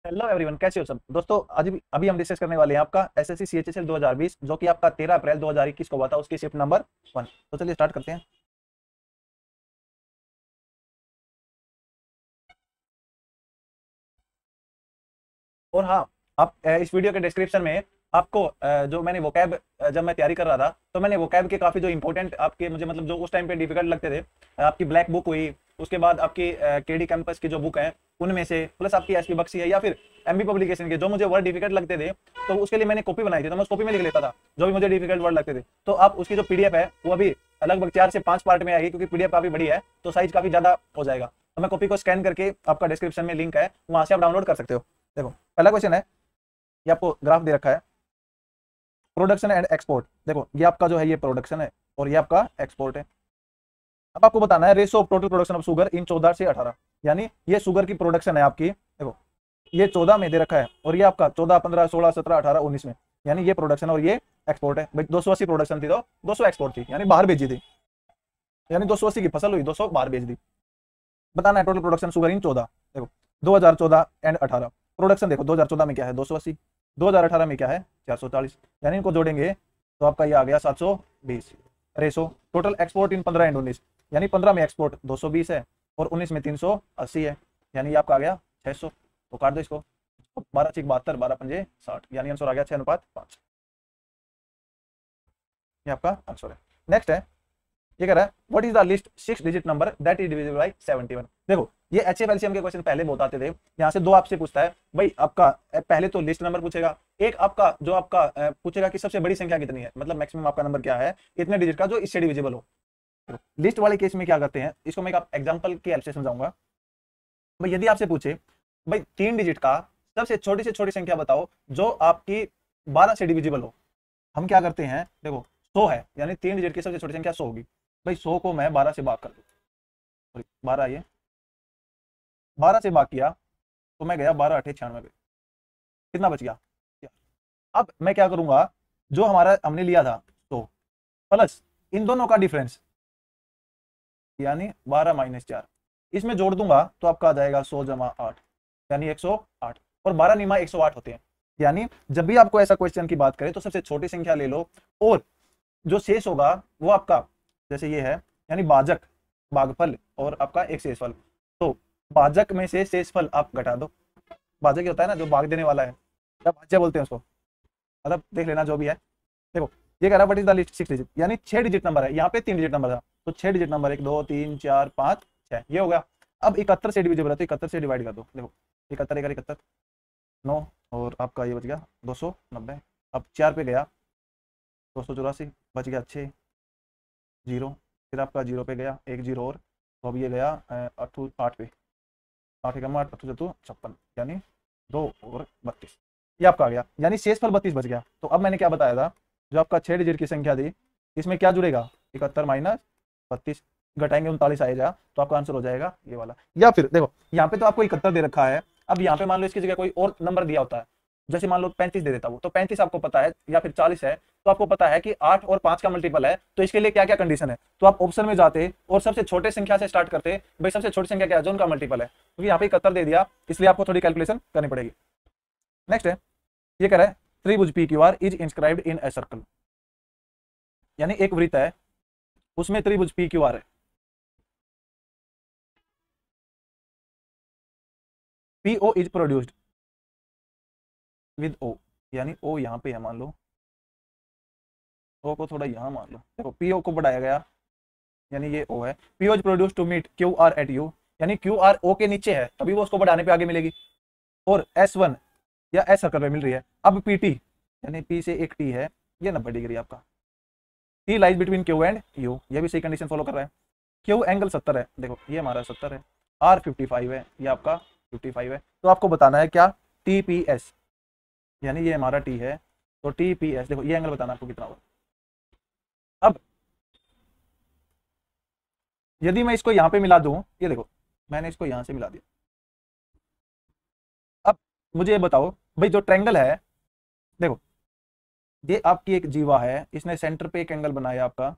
Hello everyone, कैसे हो सब दोस्तों। आज अभी हम डिस्कस करने वाले हैं आपका एसएससी सीएचएसएल 2020 जो कि आपका 13 अप्रैल 2021 को हुआ था, उसकी शिफ्ट नंबर 1। तो चलिए स्टार्ट करते हैं। और हाँ, आप इस वीडियो के डिस्क्रिप्शन में आपको जो मैंने वोकैब जब मैं तैयारी कर रहा था तो मैंने वोकैब के काफ़ी जो इंपॉर्टेंट आपके मुझे मतलब जो उस टाइम पे डिफिकल्ट लगते थे, आपकी ब्लैक बुक हुई, उसके बाद आपकी केडी कैंपस की जो बुक है उनमें से, प्लस आपकी एसपी बख्शी है या फिर एमबी पब्लिकेशन के जो मुझे वर्ड डिफिकल्ट लगते थे, तो उसके लिए मैंने कॉपी बनाई थी। तो मैं उस कॉपी में लिख लेता था जो भी मुझे डिफिकल्ट वर्ड लगते थे। तो आप उसकी जो पीडीएफ है वो अभी लगभग 4 से 5 पार्ट में आएगी, क्योंकि पीडीएफ काफ़ी बड़ी है तो साइज काफ़ी ज़्यादा हो जाएगा। तो मैं कॉपी को स्कैन करके, आपका डिस्क्रिप्शन में लिंक है, वहां से आप डाउनलोड कर सकते हो। देखो, पहला क्वेश्चन है, ये आपको ग्राफ दे रखा है, प्रोडक्शन एंड एक्सपोर्ट। देखो, ये आपका जो है ये प्रोडक्शन है और ये आपका एक्सपोर्ट है। अब आपको बताना है ratio of total production of sugar in 14 से 18। यानी ये शुगर की प्रोडक्शन है आपकी, देखो ये 14 में दे रखा है और ये आपका 14, 15, 16, 17, 18, 19 में। यानी ये प्रोडक्शन और ये एक्सपोर्ट है। भाई 280 प्रोडक्शन थी तो 200 एक्सपोर्ट थी, यानी बाहर भेजी थी। यानी 280 की फसल हुई, 200 बाहर भेज दी। बताना है टोटल प्रोडक्शन शुगर इन 14। देखो 2014 एंड 18 प्रोडक्शन, देखो 2014 में क्या है 280, 2018 में क्या है 440, यानी इनको जोड़ेंगे तो आपका ये आ गया 720 ratio. Total export in 15 and 19, यानी 15 में एक्सपोर्ट 220 है और 19 में 380 है, यानी ये आपका आ गया 600। तो काट दो इसको, 12×72, 12×5 = 60, यानी आंसर आ गया 6:5। ये आपका आंसर है। नेक्स्ट है, ये कह रहा है what is the list 6 digit number that is divisible by 71। देखो ये एचएफ एलसीएम के क्वेश्चन पहले बहुत आते थे। यहाँ से दो आपसे पूछता है भाई, आपका पहले तो लिस्ट नंबर पूछेगा, एक आपका जो आपका पूछेगा कि सबसे बड़ी संख्या कितनी है, मतलब मैक्सिमम आपका नंबर क्या है इतने डिजिट का जो इससे डिविजिबल हो। लिस्ट वाले केस में क्या करते हैं, इसको मैं एक एग्जाम्पल की हेल्प से समझाऊंगा। भाई यदि आपसे पूछे भाई 3 डिजिट का सबसे छोटी से छोटी संख्या बताओ जो आपकी 12 से डिविजिबल हो, हम क्या करते हैं, देखो 100 है, यानी 3 डिजिट की सबसे छोटी संख्या 100 होगी। भाई 100 को मैं 12 से भाग कर दूं, 12, ये 12 से भाग किया तो मैं गया 12×8 = 96 पे, कितना बच गया। अब मैं क्या करूंगा, जो हमारा हमने लिया था 100 प्लस इन दोनों का डिफरेंस, यानी 12 - 4, इसमें जोड़ दूंगा तो आपका आ जाएगा 100 + 8, यानी 108। और 12 × 108 होते हैं। यानी जब भी आपको ऐसा क्वेश्चन की बात करें तो सबसे छोटी संख्या ले लो और जो शेष होगा वो आपका, जैसे ये है, यानी भाजक, भागफल और आपका एक शेषफल। तो भाजक में से शेषफल आप घटा दो। भाजक ये होता है ना जो भाग देने वाला है, या भाज्य बोलते हैं उसको, मतलब देख लेना जो भी है। देखो ये कह रहा है what is the list 6 digit, यानी 6 डिजिट नंबर है, यहाँ पे 3 डिजिट नंबर था तो 6 डिजिट नंबर 1, 2, 3, 4, 5, 6, ये हो गया। अब 71 से डिविजिबल है तो 71 से डिवाइड कर दो। देखो 71 1 71, 9, और आपका ये बच गया 290। अब 4 पे गया 284, बच गया 6, 0, फिर आपका 0 पे गया 1 0 और, तो अब ये गया 8 पे, 8 एकम 8, 8 चतु 56, यानी 2 और 32, ये आपका आ गया, यानी शेषफल 32 बच गया। तो अब मैंने क्या बताया था, जो आपका 6 डिजिट की संख्या थी इसमें क्या जुड़ेगा, 71 - 32, घटाएंगे 39 आएगा तो आपका आंसर हो जाएगा ये वाला। या फिर देखो यहाँ पे तो आपको 71 दे रखा है, अब यहाँ पे मान लो इसकी जगह कोई और नंबर दिया होता है, जैसे मान लो 35 दे देता वो, तो 35 आपको पता है, या फिर 40 है, तो आपको पता है कि 8 और 5 का मल्टीपल है, तो इसके लिए क्या क्या कंडीशन है, तो आप ऑप्शन में जाते और सबसे छोटे संख्या से स्टार्ट करते। भाई सबसे छोटी संख्या क्या है जो उनका मल्टीपल है, क्योंकि यहाँ पे 71 दे दिया इसलिए आपको थोड़ी कैलकुलेशन करनी पड़ेगी। नेक्स्ट है, ये कह रहा है त्रिभुज P Q R is inscribed in a circle, यानी एक वृत्त है उसमें त्रिभुज पी क्यू आर है। P O is produced with O, यानी ओ यहाँ पे है, मान लो ओ को थोड़ा यहाँ मान लो, देखो पी ओ को बढ़ाया गया, यानी ये ओ है। P O is produce to meet Q R at U, यानी क्यू आर ओ के नीचे है तभी वो उसको बढ़ाने पे आगे मिलेगी, और एस वन या एस सर्कल पे मिल रही है। अब पी टी, यानी पी से एक टी है, ये 90 डिग्री आपका। T lies between Q and U, ये भी सही कंडीशन फॉलो कर रहा है। क्यू एंगल 70 है, देखो ये हमारा 70 है, आर 55 है, ये आपका 55 है। तो आपको बताना है क्या, टी पी एस, यानी ये हमारा टी है, तो टी पी एस, देखो ये एंगल बताना आपको कितना होगा। अब यदि मैं इसको यहाँ पे मिला दूं, ये देखो मैंने इसको यहाँ से मिला दिया। अब मुझे ये बताओ भाई जो ट्रायंगल है, देखो ये आपकी एक जीवा है, इसने सेंटर पे एक एंगल बनाया आपका,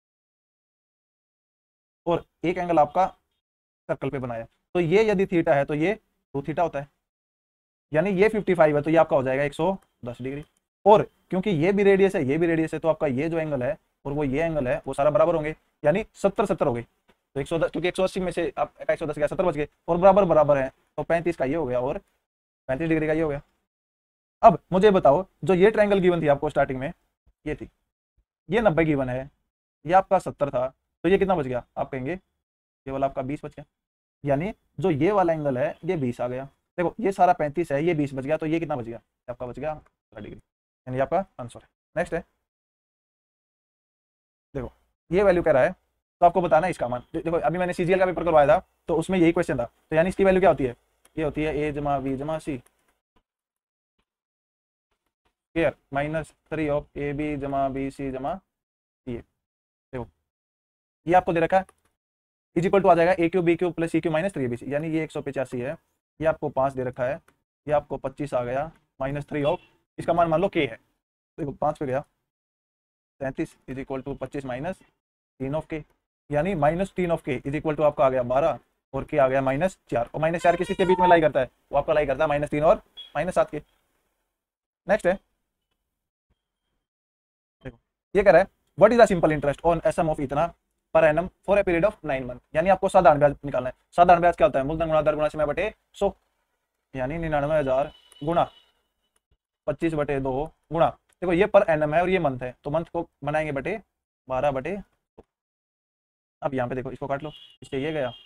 और एक एंगल आपका सर्कल पे बनाया, तो ये यदि थीटा है तो ये 2 थीटा होता है। यानी ये 55 है तो ये आपका हो जाएगा 110 डिग्री। और क्योंकि ये भी रेडियस है ये भी रेडियस है तो आपका ये जो एंगल है और वो ये एंगल है वो सारा बराबर होंगे, यानी 70 हो गए। तो 110 क्योंकि 180 में से आपका 110 गया 70 बच गए और बराबर बराबर है तो 35 का ये हो गया और 35 डिग्री का ये हो गया। अब मुझे बताओ जो ये ट्रायंगल गिवन थी आपको स्टार्टिंग में, ये थी, ये 90 गिवन है, ये आपका 70 था, तो ये कितना बच गया आप कहेंगे ये वाला आपका 20 बच गया। यानी जो ये वाला एंगल है ये 20 आ गया। देखो ये सारा 35 है ये 20 बच गया तो ये कितना बच गया आपका बच गया 15 डिग्री, यानी आपका आंसर है। नेक्स्ट है, देखो ये वैल्यू कह रहा है तो आपको बताना है इसका मान। देखो अभी मैंने सीजीएल का पेपर करवाया था तो उसमें यही क्वेश्चन था, तो यानी इसकी वैल्यू क्या होती है, ये होती है ए जमा बी जमा C square -3 of A B जमा बी सी जमा सी। देखो ये आपको दे रखा है इज इक्वल टू आ जाएगा A cube B cube plus C cube minus 3abc, यानी ये 185 है, ये आपको 5 दे रखा है, ये आपको 25 आ गया -3 ऑफ इसका मान लो के है। देखो 5 पे गया 33 इज इक्वल टू 25 -3 ऑफ के, यानी -3 ऑफ के इज इक्वल टू आपका आ गया 12 और के आ गया -4, और -4 किसी के बीच में लाई करता है, वो आपका लाई करता है -3 और -7 के। नेक्स्ट है, देखो ये कह रहा है what is the simple interest on sum of इतना पर annum for a period of 9 month, यानी आपको साधारण ब्याज निकालना है। साधारण ब्याज क्या होता है, मूलधन गुणा दर गुणा समय बटे 100, यानी 99,000 गुणा 25/2 गुणा, देखो ये पर एनम है और ये मंथ है तो मंथ को बनाएंगे बटे 12/2। अब यहाँ पे देखो इसको काट लो, इससे ये गया,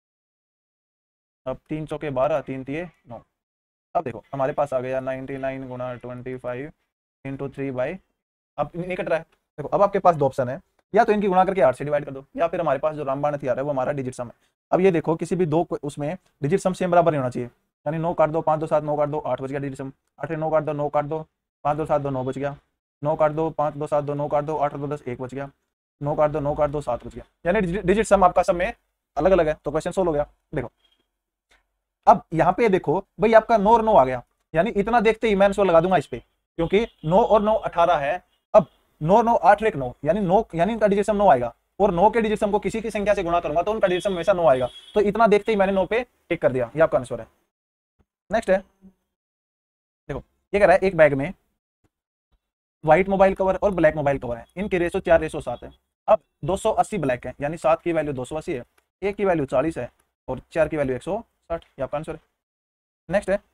अब 3 चौके 12 3 तिये 9। अब देखो हमारे पास आ गया 99 गुणा 25 इंटू 3 अब नहीं कट रहा है। देखो अब आपके पास दो ऑप्शन है, या तो इनकी गुणा करके 8 से डिवाइड कर दो, या फिर हमारे पास जो रामबाण हथियार है वो हमारा डिजिट सम है। अब ये देखो किसी भी दो उसमें डिजिट सम सेम बराबर नहीं होना चाहिए, यानी 9 काट दो 5 2 7 9 काट दो 8 बच गया डिजिट सम, 8 9 काट दो 9 काट दो 5 2 7 2 9 बच गया, 9 काट दो 5 2 7 2 9 काट दो 8 2 10 1 बच गया, 9 काट दो 9 काट दो 7 बच गया, यानी डिजिट सम आपका सब में अलग अलग है तो क्वेश्चन सोल्व हो गया। देखो अब यहाँ पे देखो भाई आपका 9 और 9 आ गया, यानी इतना देखते ही मैं आंसर लगा दूंगा इस पे, क्योंकि 9 और 9 18 है। अब 9 9 8 1 9 यानी 9 यानी इनका डिजिट सम 9 आएगा, और 9 के डिजिट सम को किसी की संख्या से गुणा करूंगा तो उनका डिजिट सम हमेशा 9 आएगा, तो इतना देखते ही मैंने 9 पे टिक कर दिया, ये आपका आंसर है। नेक्स्ट है, देखो ये कह रहा है एक बैग में व्हाइट मोबाइल कवर और ब्लैक मोबाइल कवर है, इनके रेशो 4:7 है। अब 280 ब्लैक है, यानी 7 की वैल्यू 280 है, 1 की वैल्यू 40 है और 4 की वैल्यू 160, ये आपका आंसर है। नेक्स्ट है,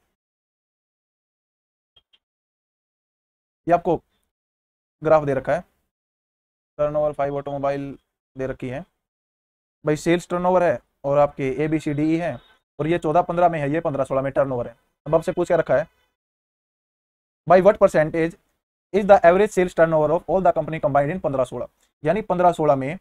ये आपको ग्राफ दे रखा है, टर्नओवर 5 ऑटोमोबाइल दे रखी है भाई, सेल्स टर्नओवर है और आपके ABCDE है, और ये 14-15 में है, ये 15-16 में टर्नओवर है। अब आपसे पूछ के रखा है by what percentage is the average sales turnover of all the company combined in 15-16, यानी 15-16 में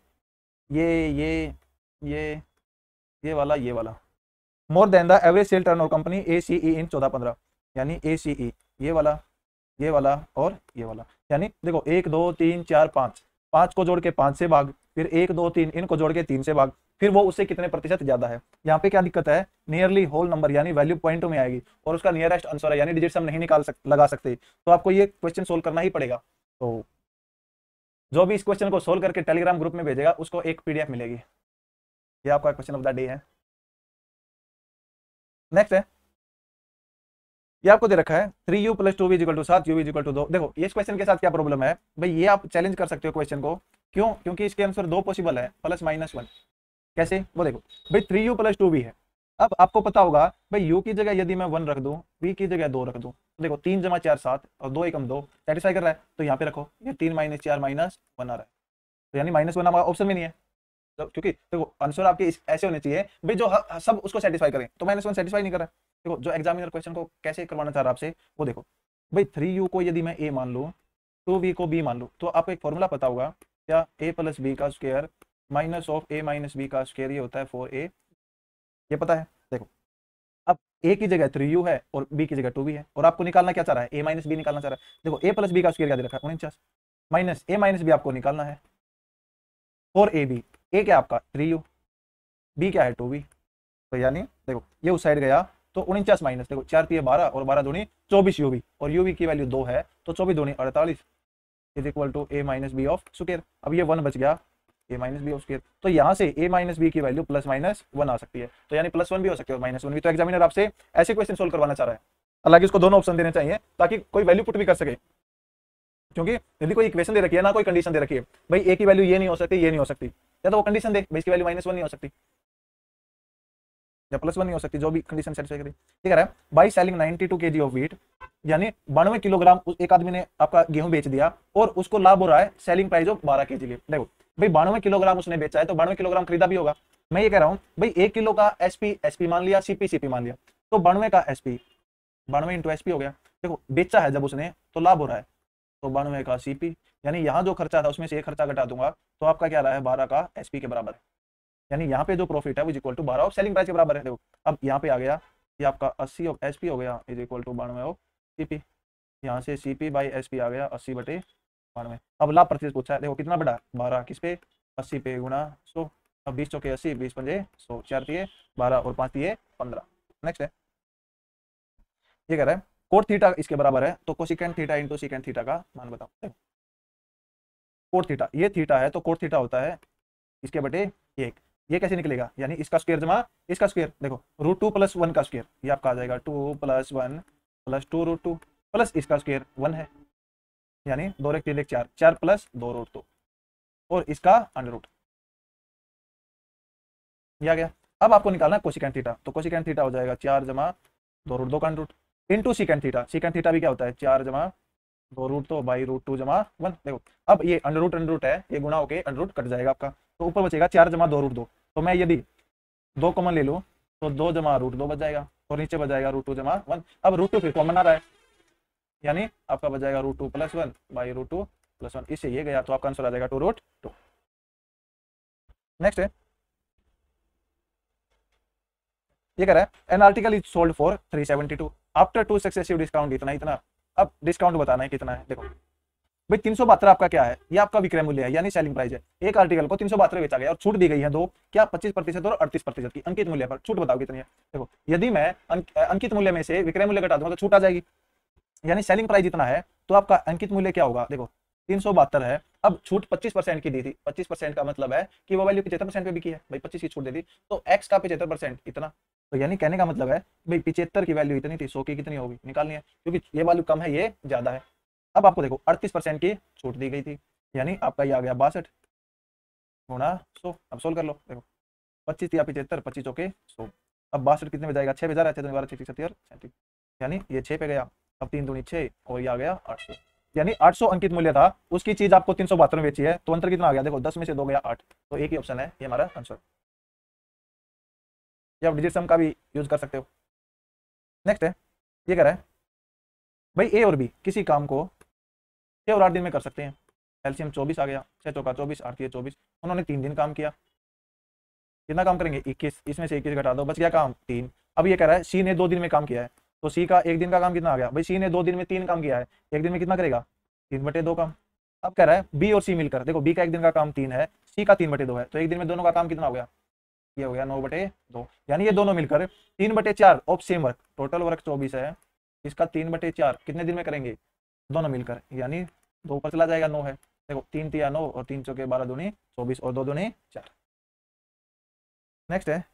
ये वाला more than the average sale turnover company ACE in 14-15, यानी ACE ये वाला और ये वाला, यानी देखो 1 2 3 4 5 को जोड़ के 5 से भाग, फिर 1 2 3 इनको जोड़ के 3 से भाग, फिर वो उससे कितने प्रतिशत ज्यादा है। यहाँ पे क्या दिक्कत है, नियरली होल नंबर यानी वैल्यू पॉइंट में आएगी और उसका नियरेस्ट आंसर है, यानी डिजिट सम नहीं लगा सकते, तो आपको ये क्वेश्चन सोल्व करना ही पड़ेगा। तो जो भी इस क्वेश्चन को सोल्व करके टेलीग्राम ग्रुप में भेजेगा उसको एक PDF मिलेगी। ये आपका क्वेश्चन ऑफ द डे है। नेक्स्ट है, ये आपको दे रखा है 3u + 2v = 7 u = 2। देखो इस क्वेश्चन के साथ क्या प्रॉब्लम है भाई, ये आप चैलेंज कर सकते हो क्वेश्चन को, क्यों, क्योंकि इसके आंसर 2 पॉसिबल है +-1। कैसे, वो देखो भाई 3u + 2v है, अब आपको पता होगा भाई u की जगह यदि मैं 1 रख दूं, v की जगह 2 रख दूं, देखो 3 × 4 7 और 2 × 2 सेटिस्फाई कर रहा है, तो यहाँ पे रखो ये 3 - 4 - 1 आ रहा है, तो यानी -1 हमारा ऑप्शन में नहीं है, तो क्योंकि देखो आंसर आपके ऐसे होने चाहिए भाई जो सब उसको सेटिस्फाई करें, तो -1 सेटिस्फाई नहीं कर रहा है। देखो जो एग्जामिनर क्वेश्चन को कैसे करवाना चाह रहा है आपसे, वो देखो भाई 3u को यदि मैं a मान लूँ, 2v को b मान लूँ, तो आपको एक फॉर्मूला पता होगा क्या, a + b का स्क्वायर -a - b का स्क्वायर, ये होता है 4a, ये पता है। देखो अब a की जगह 3u है और b की जगह 2v है, और आपको निकालना क्या चाह रहा है, a - b निकालना चाह रहा है। देखो a + b का स्क्वायर क्या दे रखा है 49, माइनस a - b आपको निकालना है 4ab, a क्या आपका 3u, b क्या है 2v, तो यानी देखो ये उस साइड गया तो 49 माइनस, देखो 4 × 12 और 12 दूनी 24 uv, और uv की वैल्यू 2 है तो 24 दूनी 48 is equal to a - b of square. अब ये 1 बच गया a - b ऑफ स्क्वायर, तो यहाँ से a - b की वैल्यू +-1 आ सकती है, तो यानी +1 भी हो सकती है और -1 भी। तो एग्जामिनर आपसे ऐसे क्वेश्चन सोल्व करवाना चाह रहा है। हालांकि उसको दोनों ऑप्शन देने चाहिए ताकि कोई वैल्यू पुट भी कर सके, क्योंकि यदि कोई इक्वेशन दे रखी है ना, कोई कंडीशन दे रखी है भाई ए की वैल्यू ये नहीं हो सकती, ये नहीं हो सकती, या तो वो कंडीशन दे भाई इसकी वैल्यू -1 नहीं हो सकती या +1 नहीं हो सकती, जो भी कंडीशन सेटिस्फाई करें। ठीक है, by selling 92 kg of wheat, यानी 92 किलोग्राम एक आदमी ने आपका गेहूं बेच दिया और उसको लाभ हो रहा है सेलिंग प्राइस ऑफ 12 kg की। देखो भाई 92 किलोग्राम उसने बेचा है तो 92 किलोग्राम खरीदा भी होगा। मैं ये कह रहा हूँ भाई 1 किलो का एसपी मान लिया, सीपी मान लिया, तो 92 का एसपी 92 इंटू एसपी हो गया। देखो बेचा है जब उसने तो लाभ हो रहा है, तो 92 का सीपी, यानी यहाँ जो खर्चा था उसमें से एक खर्चा घटा दूंगा तो आपका क्या रहा है 12 का एसपी के बराबर है, यानी यहाँ पे जो प्रॉफिट है वो equal to 12 of selling price के बराबर है। देखो अब यहाँ पे आ गया ये आपका 80 ऑफ एसपी हो गया is equal to 92 of CP, यहाँ से सीपी बाई एसपी आ गया 80/92। अब लाभ प्रतिशत पूछा है, देखो कितना बढ़ा 12 किस पे 80 पे गुणा 100, अब 20 चौके 80, 20 पंजे 100, 4 दिए 12 और 5 दिए 15। नेक्स्ट है, ये कह रहा है कोट थीटा इसके बराबर है, तो cosecant theta into secant theta का मान बताओ। कोट थीटा ये थीटा है तो कोट थीटा होता है इसके बटे 1, ये कैसे निकलेगा, यानी इसका स्क्वायर जमा इसका स्क्वायर। देखो √2 + 1 का स्क्वायर, ये आपका आ जाएगा 2 + 1 + 2 √2 प्लस इसका स्क्वायर 1 है, यानी 2 × 3 = 4, 4 + 2 √2 और इसका अंडर ये आ गया। अब आपको निकालना है कोसिकेंट थीटा, तो कोसिकेंट थीटा हो जाएगा 4 जमा 2 √2 का under into secant theta, secant theta भी क्या होता है 4 जमा 2 √2 बाई √2 जमा 1। देखो अब ये अंडर है, ये गुणा होके अंडर कट जाएगा आपका, तो ऊपर बचेगा 4 जमा 2 √2, तो मैं यदि 2 कॉमन ले लूँ तो 2 जमा √2 बच जाएगा और नीचे बच जाएगा √2 जमा 1। अब √2 फिर कॉमन आ रहा है, यानी आपका बच जाएगा √2 + 1 बाई √2 + 1, इससे ये गया तो आपका आंसर आ जाएगा 2 √2। नेक्स्ट है, ये कह रहा है an article is sold for 372 after 2 successive discount, इतना इतना। अब डिस्काउंट बताना है कितना है। देखो भाई 372 आपका क्या है, ये आपका विक्रय मूल्य है यानी सेलिंग प्राइस है। एक आर्टिकल को 372 बेचा गया और छूट दी गई है दो, क्या 25% और 38% की अंकित मूल्य पर। छूट बताओ कितनी है। देखो यदि मैं अंकित मूल्य में से विक्रय मूल्य घटा दूंगा तो छूट आ जाएगी, यानी सेलिंग प्राइस इतना है तो आपका अंकित मूल्य क्या होगा। देखो 372 है, अब छूट 25% की दी थी, 25% का मतलब है कि वो वैल्यू 75% पे बिकी है भाई, 25 की छूट दे दी तो एक्स का 75% इतना, तो यानी कहने का मतलब है भाई 75 की वैल्यू इतनी थी, 100 की कितनी होगी निकालनी है, क्योंकि ये वैल्यू कम है ये ज्यादा है। अब आपको देखो 38% की छूट दी गई थी, यानी आपका ये आ गया 62 गुणा 100। अब सोल्व कर लो, देखो 25 या 75, 25 चौके 100, अब 62 कितने में जाएगा 6 पे जा रहा है, 12 6 37 37, यानी ये 6 पे गया, अब 3 दूनी 6 और ये आ गया 800, यानी 800 अंकित मूल्य था, उसकी चीज आपको 372 में बेची है, तो अंतर कितना आ गया। देखो 10 में से 2 गया 8, तो एक ही ऑप्शन है ये हमारा आंसर। या आप डिजिट सम का भी यूज कर सकते हो। नेक्स्ट है, ये कह रहा है भाई ए और बी किसी काम को 6 और 8 दिन में कर सकते हैं, एलसीएम 24 आ गया, 6 चौका 24 8 3 24, उन्होंने 3 दिन काम किया, कितना काम करेंगे 21, इसमें से 21 घटा दो बच गया काम 3। अब ये कह रहा है सी ने 2 दिन में काम किया है, तो सी का एक दिन का काम कितना आ गया भाई, सी ने 2 दिन में 3 काम किया है, एक दिन में कितना करेगा 3/2 काम। अब कह रहा है बी और सी मिलकर, देखो बी का एक दिन का काम 3 है, सी का 3/2 है, तो एक दिन में दोनों का काम कितना हो गया, ये हो गया 9/2, यानी ये दोनों मिलकर 3/4 of same work, total work 24 है, इसका 3/4 कितने दिन में करेंगे दोनों मिलकर, यानी 2 ऊपर चला जाएगा 9 है। देखो 3 तिया 9 और 3 चौके 12 दूनी 24 और 2 दूनी 4। नेक्स्ट है,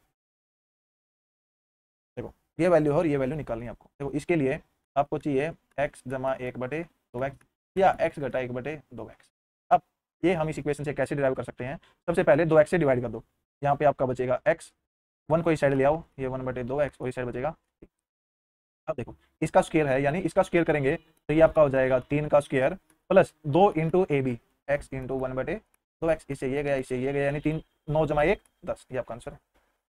देखो ये वैल्यू और ये वैल्यू निकालनी है आपको। देखो इसके लिए आपको चाहिए x जमा 1/2x या x घटा 1/2x। अब ये हम इस इक्वेशन से कैसे डिराइव कर सकते हैं, सबसे पहले 2x से डिवाइड कर दो, यहाँ पे आपका बचेगा x, 1 को इस साइड ले आओ, ये 1/2x और इस साइड बचेगा। अब देखो इसका स्क्वायर है, यानी इसका स्क्वायर करेंगे तो ये आपका हो जाएगा 3 का square plus 2 into A B X into 1/2x, इससे ये गया इससे ये गया, यानी 3 9 जमा 1 10, ये आपका आंसर है।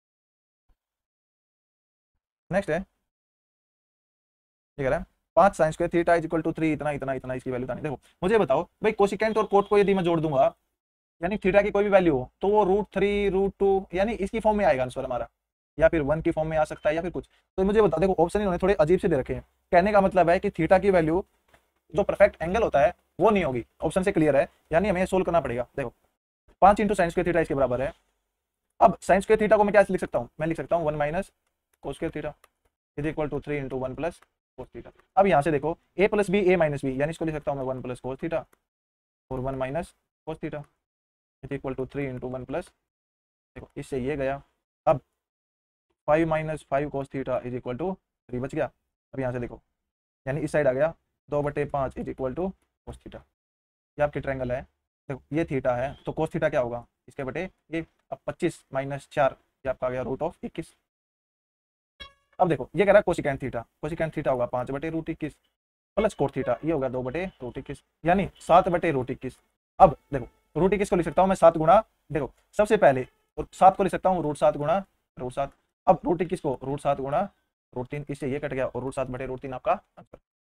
नेक्स्ट है, ये कह रहा है 5 sin square theta is equal to 3 इतना इतना इतना, इसकी वैल्यू बतानी। देखो मुझे बताओ भाई कोसिकेंट और कोट को यदि मैं जोड़ दूंगा, यानी थीटा की कोई भी वैल्यू हो तो वो √3 √2 यानी इसकी फॉर्म में आएगा आंसर हमारा, या फिर 1 की फॉर्म में आ सकता है या फिर कुछ। तो मुझे बता, देखो ऑप्शन इन्होंने थोड़े अजीब से दे रखे हैं, कहने का मतलब है कि थीटा की वैल्यू जो परफेक्ट एंगल होता है वो नहीं होगी, ऑप्शन से क्लियर है, यानी हमें सोल्व करना पड़ेगा। देखो 5 इंटू साइन स्क्वायर थीटा इसके बराबर है। अब साइन स्क्वायर थीटा को मैं क्या लिख सकता हूँ, मैं लिख सकता हूँ 1 minus cos square theta is equal to 3 into 1 plus cos theta. अब यहाँ से देखो a plus B a minus B, यानी इसको लिख सकता हूँ मैं 1 प्लस कोस थीटा और 1 minus cos theta is equal to 3 into 1 plus, देखो इससे ये गया। अब 5 minus 5 cos theta is equal to 3 बच गया। अब यहाँ से देखो यानी इस साइड आ गया 2/5 is equal to cos theta. ये आपकी ट्रायंगल है, देखो ये थीटा है तो कोस थीटा क्या होगा इसके बटे ये। अब 25 माइनस 4 ये आपका आ गया √21। अब देखो ये कह रहा है कोसिकेंट थीटा, कोसिकेंट थीटा होगा 5/√21 प्लस कोट थीटा ये होगा 2/√21 यानी 7/√21। अब देखो √21 को लिख सकता हूँ मैं 7 गुणा, देखो सबसे पहले 7 को लिख सकता हूँ √7 गुणा √7। अब √21 को √7 गुणा √3, इससे ये कट गया और √7/√3 आपका आंसर।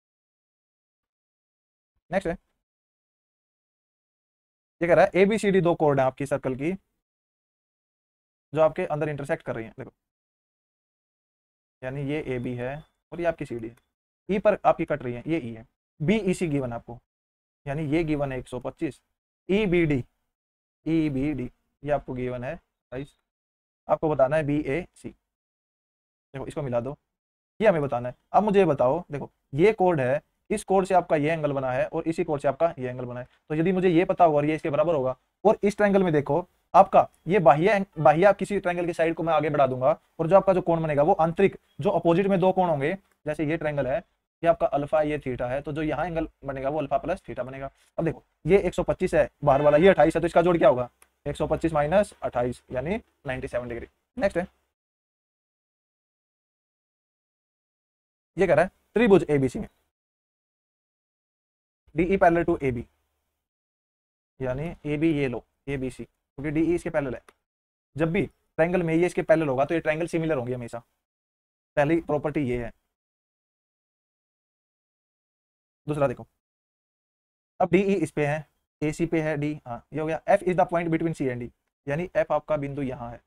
नेक्स्ट है, ये कह रहा है ABCD दो कोड है आपकी सर्कल की जो आपके अंदर इंटरसेक्ट कर रही है। देखो यानी ये AB है और ये आपकी CD है, E पर आपकी कट रही है, ये E है। BEC गिवन है आपको, यानी ये गिवन है 125। EBD ये आपको गिवन है 28। आपको बताना है BAC। देखो इसको मिला दो, ये हमें बताना है। अब मुझे ये बताओ, देखो ये कोड है, इस कोड से आपका ये एंगल बना है और इसी कोड से आपका ये एंगल बना है। तो यदि मुझे ये पता होगा और ये इसके बराबर होगा और इस ट्रायंगल में देखो आपका ये बाह्य किसी ट्रायंगल की साइड को मैं आगे बढ़ा दूंगा और जो आपका जो कोण बनेगा वो आंतरिक, जो अपोजिट में दो कोण होंगे, जैसे ये ट्रायंगल है ये आपका अल्फा ये थीटा है, तो जो यहाँ एंगल बनेगा वो अल्फा प्लस थीटा बनेगा। अब देखो ये 125 है बाहर वाला, ये 28 है, तो इसका जोड़ क्या होगा 125 माइनस 28 यानी 97 डिग्री। नेक्स्ट है, ये कह रहा है त्रिभुज ABC में DE पैरेलल टू AB, यानी AB ये लो ABC क्योंकि DE इसके पैरेलल है। जब भी ट्रायंगल में ये इसके पैरेलल होगा तो ये ट्रायंगल सिमिलर होंगे हमेशा, पहली प्रॉपर्टी ये है। दूसरा देखो, अब DE इस पे है, AC पे है D, हाँ ये हो गया। F is the point between C and D, यानी F आपका बिंदु यहाँ है।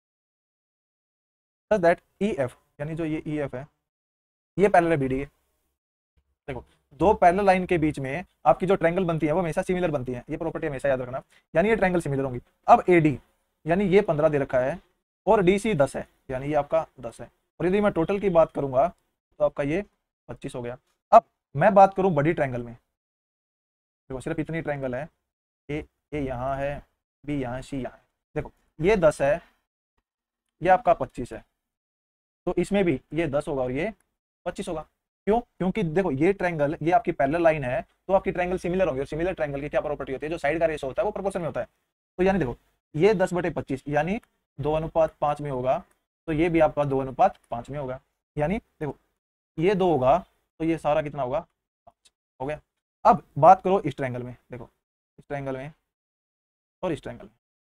सच दैट EF यानी जो ये EF है ये पैरेलल है BD है। देखो दो पैरेलल लाइन के बीच में आपकी जो ट्रायंगल बनती है वो हमेशा सिमिलर बनती है, ये प्रॉपर्टी हमेशा याद रखना, यानी ये ट्रायंगल सिमिलर होंगी। अब AD यानी ये 15 दे रखा है और DC 10 है, यानी ये आपका 10 है। और यदि मैं टोटल की बात करूंगा तो आपका ये 25 हो गया। अब मैं बात करूं बड़ी ट्रायंगल में, देखो सिर्फ इतनी ट्रायंगल है, ए यहाँ है, B यहाँ है, C यहाँ है। देखो ये 10 है, ये आपका 25 है, तो इसमें भी ये 10 होगा और ये 25 होगा। क्यों? क्योंकि देखो ये ट्रायंगल ये आपकी पैरेलल लाइन है तो आपकी ट्रायंगल सिमिलर होंगे और सिमिलर ट्रायंगल की क्या प्रॉपर्टी होती है, जो साइड का रेशो होता है वो प्रोपोर्शन में होता है। तो यानी देखो ये 10/25 यानी 2:5 में होगा, तो ये भी आपका 2:5 में होगा। यानी देखो ये 2 होगा तो ये सारा कितना होगा 5 हो गया। अब बात करो इस ट्रायंगल में, देखो इस ट्रायंगल में और इस ट्रायंगल में,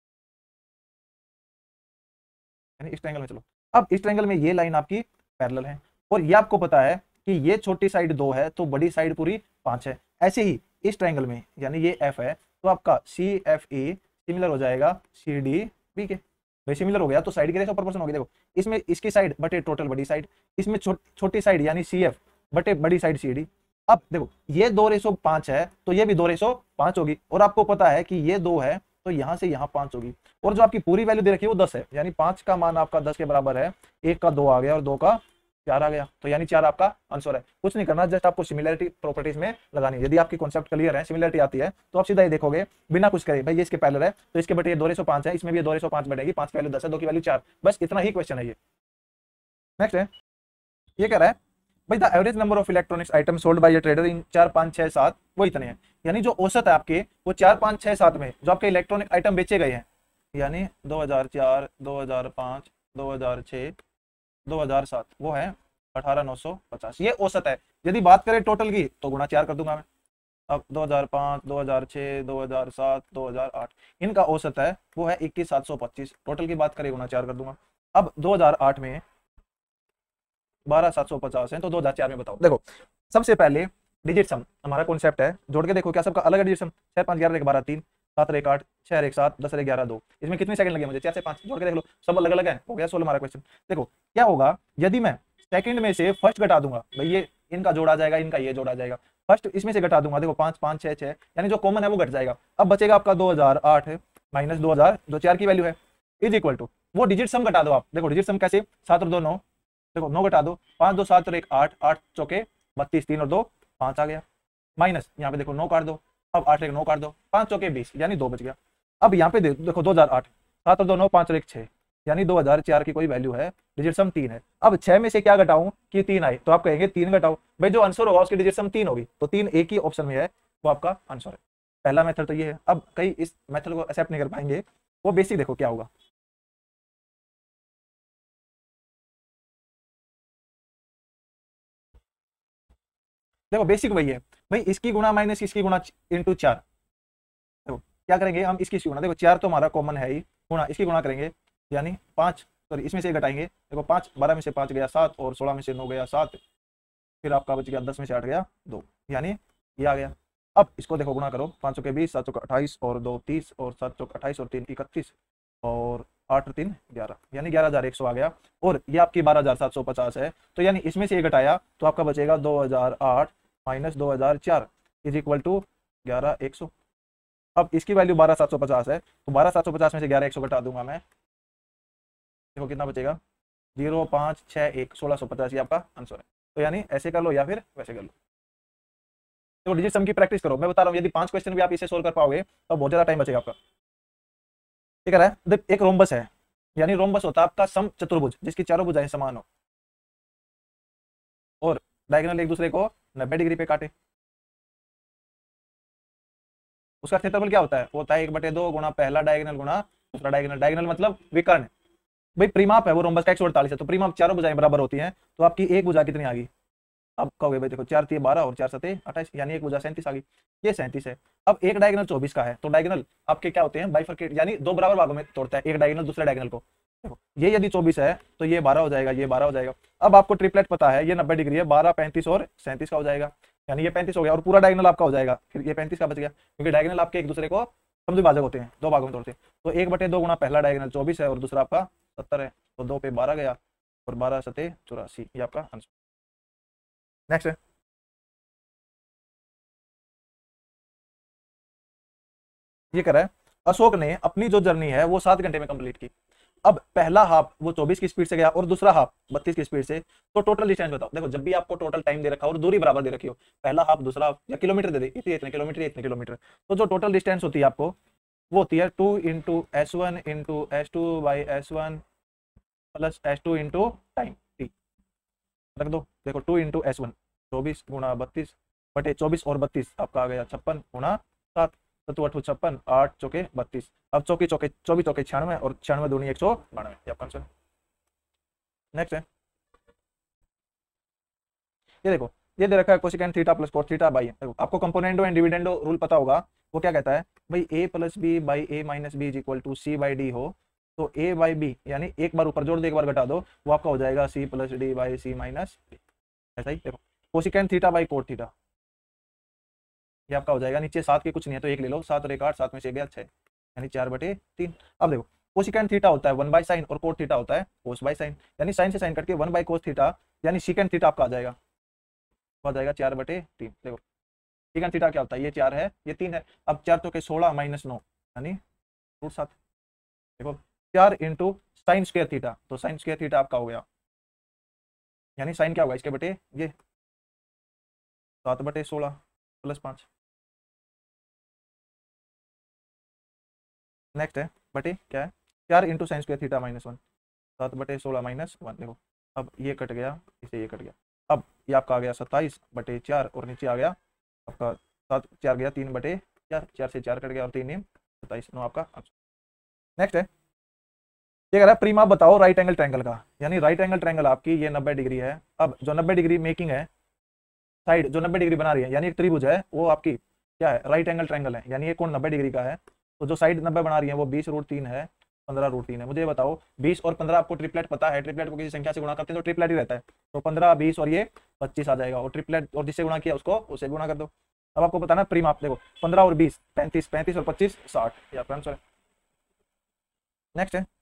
यानी इस ट्रायंगल में चलो। अब इस ट्रायंगल में ये लाइन आपकी पैरेलल है और ये आपको पता है कि ये छोटी साइड 2 है तो बड़ी साइड पूरी 5 है। ऐसे ही इस ट्रायंगल में यानी ये F है तो आपका CFE सिमिलर हो जाएगा CDB के, भाई सिमिलर हो गया तो साइड के रेशो प्रोपोर्शन होगी। देखो इसमें इसकी साइड बटे टोटल बड़ी साइड, इसमें छोटी साइड यानी CF बटे बड़ी साइड CD। अब देखो ये 2:5 है तो ये भी 2:5 होगी और आपको पता है कि ये 2 है तो यहाँ से यहाँ 5 होगी और जो आपकी पूरी वैल्यू दे रखी है वो 10 है, यानी 5 का मान आपका 10 के बराबर है, 1 का 2 आ गया और 2 का 4 आ गया, तो यानी 4 आपका आंसर है। कुछ नहीं करना, जस्ट आपको सिमिलरिटी प्रॉपर्टीज में लगानी है। यदि आपकी कॉन्सेप्ट क्लियर है, सिमिलरिटी आती है तो आप सीधा ही देखोगे बिना कुछ करे, भाई ये इसके पैरेलल है तो इसके बटे ये 2:5 है, इसमें भी 2:5 बढ़ेगी, 5 की वैल्यू 10 है, 2 की वैल्यू 4, बस इतना ही क्वेश्चन है ये। नेक्स्ट है, ये कह रहा है भाई the average number of electronics item sold by a trader in 4, 5, 6, 7 वो इतने हैं, यानी जो औसत है आपके वो 4, 5, 6, 7 में जो आपके इलेक्ट्रॉनिक आइटम बेचे गए हैं, यानी 2004, 2005, 2006, 2007 वो है 18,950, ये औसत है। यदि बात करें टोटल की तो गुणा 4 कर दूंगा मैं। अब 2005, 2006, 2007, 2008 इनका औसत है वो है 21,725, टोटल की बात करें गुणा 4 कर दूंगा। अब 2008 में 12,750 है तो 2004 में बताओ। देखो सबसे पहले डिजिट सम हमारा कॉन्सेप्ट है, जोड़ के देखो क्या सबका अलग है डिजिट सम, 6, 5, 11, 1, 12, 3, 7, 1, 8, 6, 1, 7, 10, 1, 11, 2, इसमें कितने सेकंड लगे मुझे, 4 से 5, जोड़ के देख लो सब अलग अलग है, हो गया 16 हमारा क्वेश्चन। देखो क्या होगा यदि मैं सेकंड में से फर्स्ट घटा दूंगा, भाई ये इनका जोड़ा जाएगा, इनका ये जोड़ा जाएगा, फर्स्ट इसमें से घटा दूंगा, देखो 5, 5, 6, 6 यानी जो कॉमन है वो घट जाएगा। अब बचेगा आपका 2008 माइनस 2000 जो 4 की वैल्यू है इज इक्वल टू वो डिजिट सम घटा दो आप। देखो डिजिट सम कैसे, 7 और 2 9, देखो 9 घटा दो, 5, 2, 7 और 1 8, 8 चौके 32, 3 और 2 5 आ गया, माइनस यहाँ पे देखो 9 काट दो, अब 8 1 9 काट दो, 5 चौके 20 यानी 2 बच गया। अब यहाँ पे देखो 2008, 7 और 2 9, 5 और 1 6, यानी 2004 की कोई वैल्यू है, डिजिट सम 3 है। अब 6 में से क्या घटाऊं कि 3 आए, तो आप कहेंगे 3 घटाओ, भाई जो आंसर होगा उसकी डिजिट सम 3 होगी, तो 3 एक ही ऑप्शन में है, वो आपका आंसर है। पहला मेथड तो ये है। अब कई इस मेथड को एक्सेप्ट नहीं कर पाएंगे, वो बेसिक देखो क्या होगा। देखो बेसिक वही है भाई, इसकी गुणा माइनस इसकी गुणा इंटू 4। देखो क्या करेंगे हम, इसकी गुणा, देखो 4 तो हमारा कॉमन है ही, गुणा इसकी गुणा करेंगे, यानी 5, सॉरी इसमें से घटाएंगे, देखो 5, 12 में से 5 गया 7, और 16 में से 9 गया 7, फिर आपका बच गया 10 में से 8 गया 2, यानी ये आ गया। अब इसको देखो गुणा करो, 5 के 20, 7 28, और 2 30, और 7 28, और 3 31, और 8 और 3 11, यानी 11,100 आ गया। और ये आपकी 12,750 है, तो यानी इसमें से ये घटाया तो आपका बचेगा 2008 माइनस 2004 इज इक्वल टू 11,100। अब इसकी वैल्यू 12,750 है, तो 12,750 में से 11,100 घटा दूंगा मैं, देखो कितना बचेगा, 0,561, 1650, ये आपका आंसर है। तो यानी ऐसे कर लो या फिर वैसे कर लो। देखो डिजिट सम की प्रैक्टिस करो, मैं बता रहा हूँ, यदि 5 क्वेश्चन भी आप इसे सोल्व कर पाओगे तो बहुत ज्यादा टाइम बचेगा आपका। ठीक है, देख एक रोम्बस है, यानी रोम्बस होता है आपका सम चतुर्भुज जिसकी चारों भुजाएं समान हो, और डायगोनल एक दूसरे को 90 डिग्री पे काटे। उसका क्षेत्रफल क्या होता है, वो होता है 1/2 गुणा पहला डायगोनल गुणा दूसरा डायगोनल। डायगोनल मतलब विकर्ण। भाई परिमाप है वो रोम्बस का 148 है, तो परिमाप चारों भुजाएं बराबर होती हैं, तो आपकी एक भुजा कितनी आ गई, अब कहोगे भाई देखो 4 3 12 और 4 7 28, यानी एक भुजा 37 आ गई, ये 37 है। अब एक डायगोनल 24 का है, तो डायगोनल आपके क्या होते हैं, बाइफरकेट, यानी दो बराबर भागों में तोड़ता है एक डायगोनल दूसरे डायगोनल को। देखो ये यदि 24 है तो ये 12 हो जाएगा, ये 12 हो जाएगा। अब आपको ट्रिपलेट पता है, ये 90 डिग्री है, 12 35 और 37 का हो जाएगा, यानी ये 35 हो गया, और पूरा डायगोनल आपका हो जाएगा, फिर ये 35 का बच गया, क्योंकि डायगोनल आपके एक दूसरे को समद्विभाजक होते हैं, दो भागों में तोड़ते हैं। तो 1/2 गुणा पहला डायगोनल 24 है और दूसरा आपका 70 है, तो 2 पे 12 गया, और 12 7 84, ये आपका आंसर। नेक्स्ट है, ये करा है, अशोक ने अपनी जो जर्नी है वो 7 घंटे में कंप्लीट की। अब पहला हाफ वो 24 की स्पीड से गया और दूसरा हाफ 32 की स्पीड से, तो टोटल डिस्टेंस बताओ। देखो जब भी आपको टोटल टाइम दे रखा हो और दूरी बराबर दे रखी हो, पहला हाफ दूसरा हाफ, या किलोमीटर दे दे, इतने इतने किलोमीटर इतने किलोमीटर, तो जो टोटल डिस्टेंस होती है आपको वो होती है 2 into S1 into S2 by S1 plus S2 into time t, रख दो। देखो 2 इंटू S1 24 गुणा 32 बटे 24 और 32 आपका आ गया 56 गुणा 7, तो 8 56, 8 चौके 32, अब चौकी चौके 24 चौके 96, और 96 दूनी 192, ये आपका आंसर। नेक्स्ट है, ये देखो, ये दे रखा है cosecant theta plus cos theta by, देखो आपको कंपोनेंडो एंड डिविडेंडो रूल पता होगा, वो क्या कहता है भाई, a plus B by A minus B is equal to C by D हो, तो a बाई बी, यानी एक बार ऊपर जोड़ दो एक बार घटा दो, वो आपका हो जाएगा c plus D by C minus D. ऐसा ही देखो, cosecant theta by cot theta, ये आपका हो जाएगा, नीचे 7 के कुछ नहीं है तो एक ले लो, 7 और 1 8, 7 में से गया 6, यानी 4/3। अब देखो कोसिकेंट थीटा होता है 1 बाई साइन और कोट थीटा होता है कोस बाई साइन, यानी साइन से साइन कट के 1 बाई कोस थीटा, यानी सीकेंट थीटा आपका आ जाएगा, हो जाएगा 4/3। देखो सीकेंट थीटा क्या होता है, ये 4 है ये 3 है, अब 4 तो के 16 माइनस 9, यानी √7। देखो 4 इंटू साइन स्क्वायर थीटा, तो साइन स्क्वायर थीटा आपका हो गया, यानी साइन क्या होगा इसके बटे ये 7/16 प्लस 5। नेक्स्ट है बटे क्या है, 4 into sine square theta minus 1, 7/16 minus 1। देखो अब ये कट गया, इसे ये कट गया, अब ये आपका आ गया 27/4, और नीचे आ गया आपका 7 4 गया 3/4, 4 से 4 कट गया और 3 27, 9 आपका आंसर। नेक्स्ट है, ये कह रहा है परिमाप बताओ राइट एंगल ट्रायंगल का, यानी राइट एंगल ट्रायंगल आपकी ये 90 डिग्री है। अब जो 90 डिग्री मेकिंग है, साइड जो 90 डिग्री बना रही है, यानी एक त्रिभुज है, वो आपकी क्या है, राइट एंगल ट्रायंगल है, यानी ये कोण 90 डिग्री का है, तो जो साइड 90 बना रही है वो 20√3 है, 15√3 है। मुझे बताओ 20 और 15 आपको ट्रिपलेट पता है, ट्रिपलेट को किसी संख्या से गुणा करते हैं तो ट्रिपलेट ही रहता है, तो 15 20 और ये 25 आ जाएगा, और ट्रिपलेट और जिससे गुणा किया उसको उससे गुणा कर दो। अब आपको बताना परिमाप, देखो 15 और 20 35, 35 और 25 60, ये आपका आंसर है। नेक्स्ट है,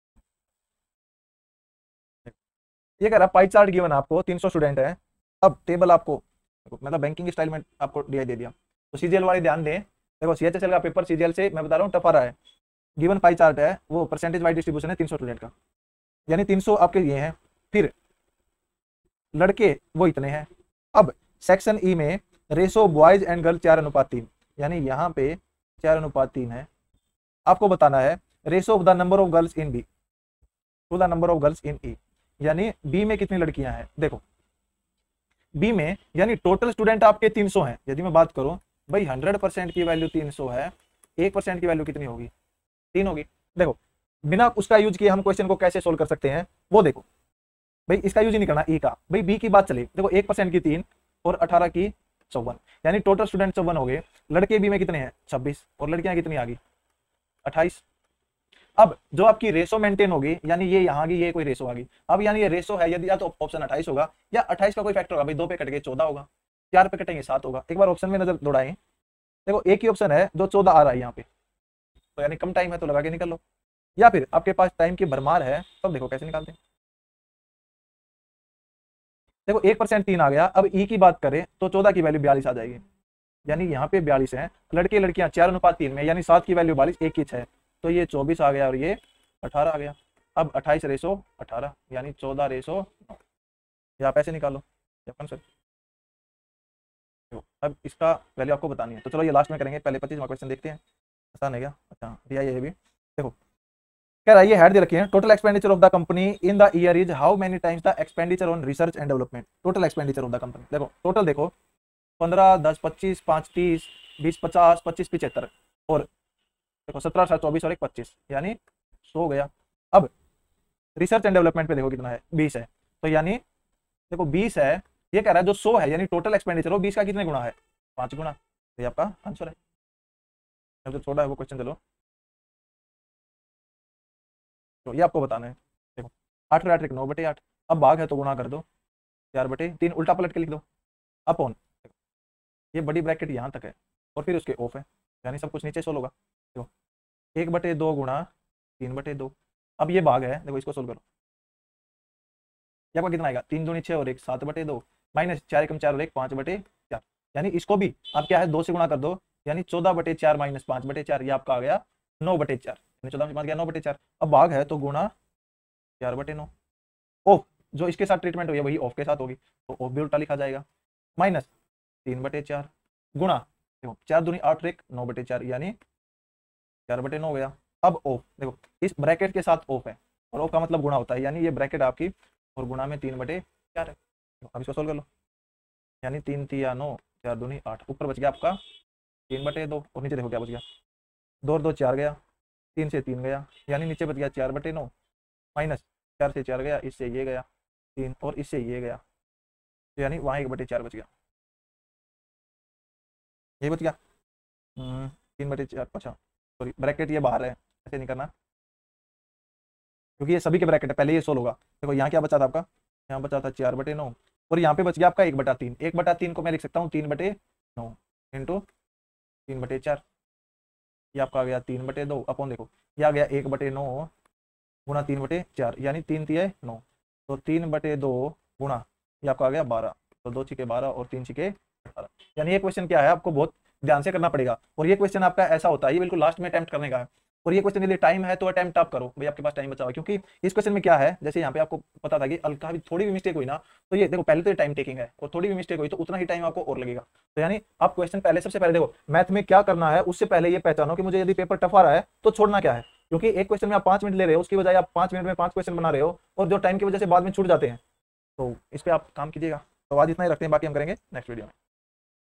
ये कह रहा है पाई चार्ट गिवन आपको 300 स्टूडेंट है। अब टेबल आपको मतलब बैंकिंग स्टाइल में आपको दे दिया, तो सीजीएल वाले ध्यान दें। देखो सीएचएसएल का पेपर सीजीएल से मैं बता रहा हूँ टफ आ रहा है। गिवन पाई चार्ट है वो परसेंटेज वाइज डिस्ट्रीब्यूशन है 300 स्टूडेंट का, यानी 300 आपके ये हैं, फिर लड़के वो इतने हैं। अब सेक्शन ई में रेशो बॉयज एंड गर्ल 4:3, यानी यहाँ पे 4:3 है। आपको बताना है ratio of the number of girls in B, to the number of girls in E, यानी बी में कितनी लड़कियां हैं। देखो बी में यानी टोटल स्टूडेंट आपके 300 हैं। यदि मैं बात करूं भाई 100% की वैल्यू 300 है, 1% की वैल्यू कितनी होगी, 3 होगी। देखो बिना उसका यूज किए हम क्वेश्चन को कैसे सोल्व कर सकते हैं, वो देखो भाई इसका यूज ही नहीं करना ई का, भाई बी की बात चली। देखो 1% की 3 और 18 की 54, यानी टोटल स्टूडेंट 54 हो गए। लड़के बी में कितने हैं 26 और लड़कियां कितनी आ गई 28। अब जो आपकी रेशो मेंटेन होगी, यानी ये यहाँ की ये कोई रेशो आ गई। अब यानी ये रेशो है, यदि या तो ऑप्शन 28 होगा या 28 का कोई फैक्टर होगा। भाई 2 पे कट के 14 होगा, 4 पे कटेंगे 7 होगा। एक बार ऑप्शन में नजर दौड़ाएं, देखो एक ही ऑप्शन है जो 14 आ रहा है यहाँ पे, तो यानी कम टाइम है तो लगा के निकल लो, या फिर आपके पास टाइम की भरमार है तब देखो कैसे निकालते हैं। देखो 1% 3 आ गया। अब ई की बात करें तो 14 की वैल्यू 42 आ जाएगी, यानी यहाँ पे 42 है। लड़के लड़कियां 4:3 में, यानी 7 की वैल्यू 42, 1 की 6, तो ये 24 आ गया और ये 18 आ गया। अब 28 रेशो 18 यानी 14 रेशो 9, या आप ऐसे निकालो सर। अब इसका वैल्यू आपको बतानी है, तो चलो ये लास्ट में करेंगे, पहले 25वां क्वेश्चन देखते हैं। आसान है क्या, अच्छा दिया ये भी। देखो कह रहा है, ये हेड दे रखी है, total expenditure of the company in the year is how many times the expenditure on research and development. Total expenditure of the company, देखो टोटल देखो 15, 10, 25, 5, 30, 20, 50, 25, 75 और देखो 17, 18, 24 और 1 25, यानी 100 हो गया। अब रिसर्च एंड डेवलपमेंट पे देखो कितना है 20 है, तो यानी देखो 20 है, ये कह रहा है जो 100 है यानी टोटल एक्सपेंडिचर हो 20 का कितने गुना है, 5 गुना। तो ये आपका आंसर है। जो छोटा है वो क्वेश्चन चलो, तो ये आपको बताना है। देखो 8 और 8 9/8, अब भाग है तो गुणा कर दो, 4/3 उल्टा पलट के लिख दो अपॉन, ये बड़ी ब्रैकेट यहाँ तक है और फिर उसके ऑफ है, यानी सब कुछ नीचे सोल्व होगा। देखो 1/2 गुणा 3/2, अब ये भाग है, देखो इसको सोल्व करो, ये आपका कितना आएगा 3 दूनी 6 और 1 7/2 माइनस 4 एकम 4 और 1 5/4, यानी इसको भी आप क्या है 2 से गुणा कर दो, यानी 14/4 माइनस 5/4, ये आपका आ गया 9/4, यानी 14 से 5 गया 9/4। अब भाग है तो गुणा 4/9, ऑफ जो इसके साथ ट्रीटमेंट हुई है वही ऑफ के साथ होगी, तो ऑफ भी उल्टा लिखा जाएगा, माइनस 3/4 गुणा देखो 4 दूनी 8 और 1 9/4, यानी 4/9 हो गया। अब ऑफ देखो इस ब्रैकेट के साथ ऑफ है और ऑफ का मतलब गुणा होता है, यानी ये ब्रैकेट आपकी और गुणा में 3/4 है। तो अब इसको सोल्व कर लो, यानी 3 3 9, 4 दूनी 8, ऊपर बच गया आपका 3/2 और नीचे देखो क्या बच गया 2 और 2 4 गया, 3 से 3 गया, यानी नीचे बच गया 4/9 माइनस 4 से 4 गया, इससे ये गया 3 और इससे ये गया, तो यानी वहाँ 1/4 बच गया, ये बच गया 3/4। अच्छा सॉरी ब्रैकेट ये बाहर है, ऐसे नहीं करना क्योंकि ये सभी के ब्रैकेट है, पहले ये सोल्व होगा। देखो यहाँ क्या बचा था आपका, यहाँ बचा था 4/9 और यहाँ पे बच गया आपका 1/3, 1/3 को मैं लिख सकता हूँ 3/9 इंटू 3/4, ये आपका आ गया 3/2 अपॉन देखो ये आ गया 1/9 गुणा 3/4, यानी 3 3 9, तो 3/2 गुणा ये आपका आ गया 12, तो 2 छिके 12 और 3 छिके 18, यानी ये क्वेश्चन क्या है आपको बहुत ध्यान से करना पड़ेगा। और ये क्वेश्चन आपका ऐसा होता है, ये बिल्कुल लास्ट में अटेम्प्ट करने का है, और ये क्वेश्चन यदि टाइम है तो अटेम्प्ट आप करो भाई, आपके पास टाइम बचा हुआ, क्योंकि इस क्वेश्चन में क्या है, जैसे यहाँ पे आपको पता था कि हल्का भी थोड़ी भी मिस्टेक हुई ना, तो ये देखो पहले तो टाइम टेकिंग है और थोड़ी भी मिस्टेक हुई तो उतना ही टाइम आपको और लगेगा। तो यानी आप क्वेश्चन पहले सबसे पहले देखो मैथ में क्या करना है, उससे पहले ये पहचानो कि मुझे यदि पेपर टफ आ रहा है तो छोड़ना क्या है, क्योंकि एक क्वेश्चन में आप 5 मिनट ले रहे हो, उसकी बजाय आप 5 मिनट में 5 क्वेश्चन बना रहे हो और जो टाइम की वजह से बाद में छूट जाते हैं, तो इस पर आप काम कीजिएगा। तो आज इतना ही रखते हैं, बाकी हम करेंगे नेक्स्ट वीडियो में।